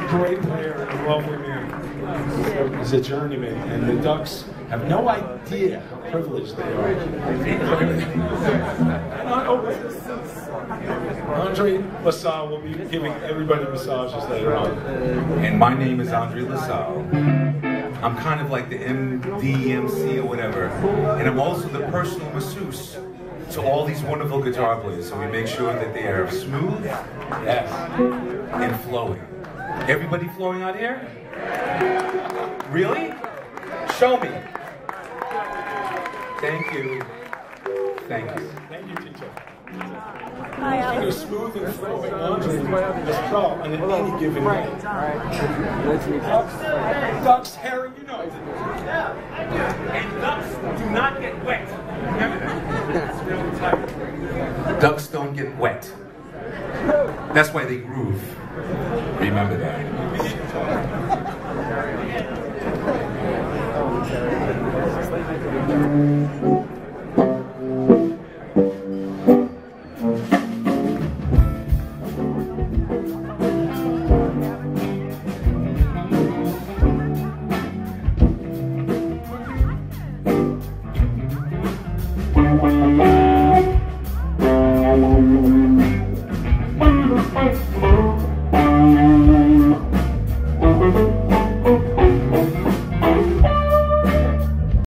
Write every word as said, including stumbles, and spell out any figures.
great player and a lovely man. He's a journeyman, and the Ducks have no idea how privileged they are. Andre LaSalle will be giving everybody massages later on. And my name is Andre LaSalle. I'm kind of like the M D M C or whatever, and I'm also the personal masseuse to all these wonderful guitar players. So we make sure that they are smooth, yes, and flowing. Everybody flowing out here? Really? Show me. Thank you. Thank you. Thank you, teacher. Hi, Alex. You're smooth and flowing. Andre LaSalle, and at any given night. Ducks, ducks, Harry, you know. And ducks do not get wet. Ducks don't get wet. That's why they groove. Remember that. Thank you.